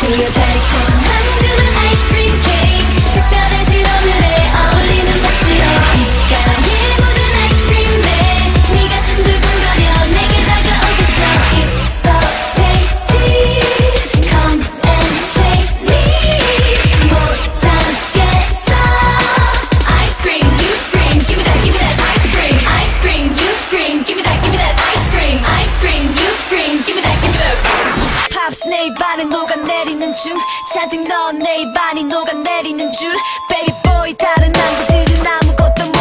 달콤한 그런 아이스크림 케이크 특별해진 오늘에 어울리는 멋으로 숟가락에 묻은 아이스크림에 네 가슴 두근거려 내게 다가오겠죠. It's so tasty come and chase me 못 참겠어 Ice cream you scream give me that ice cream you scream give me that ice cream you scream give me that Pops 내 입안에 녹아내리는 중 잔뜩 넣은 내 입안이 녹아내리는 줄 Baby boy 다른 남자들은 아무것도